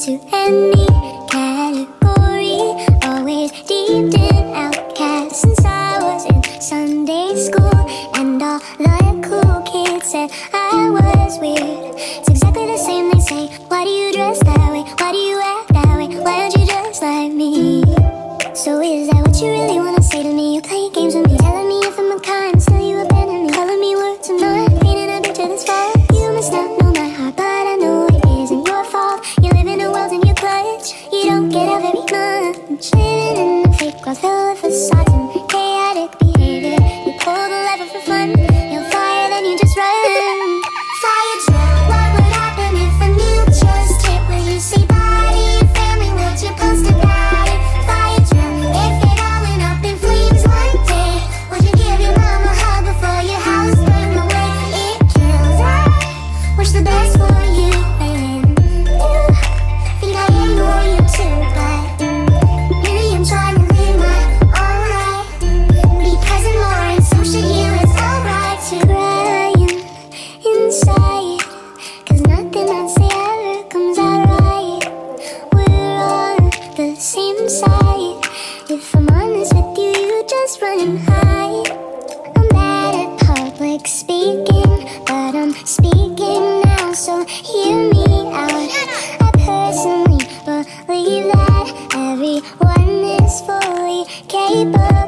into any category. Always deep in outcast since I was in Sunday school, and all the cool kids said I was weird. It's exactly the same, they say. Why do you dress that way? Why do you act that way? Why aren't you just like me? So is that what you really wanna say to me? You play games with me, telling me if I'm a kind, still you abandon me, telling me words I'm not, painting a picture that's false. You must not know my heart, but I know it isn't your fault. You live in a world in your clutch, you don't get out very much. Living in a fake world filled with facades and chaotic behavior. You pull the lever for fun, you'll fire, then you just run. Fire drill, what would happen if a new just hit? Will you say bye to your family? Would you post about it? Fire drill, if it all went up in flames one day, would you give your mom a hug before your house burned away? It kills, I wish the best for you, and you think I ignore you too, but really I'm trying to live my own life, be present more, and so should you. It's alright to crying inside, cause nothing I say ever comes out right. We're on the same side. If I'm honest with you, you just run and hide. I'm bad at public speaking, but I'm speaking now, so hear me out. I personally believe that everyone is fully capable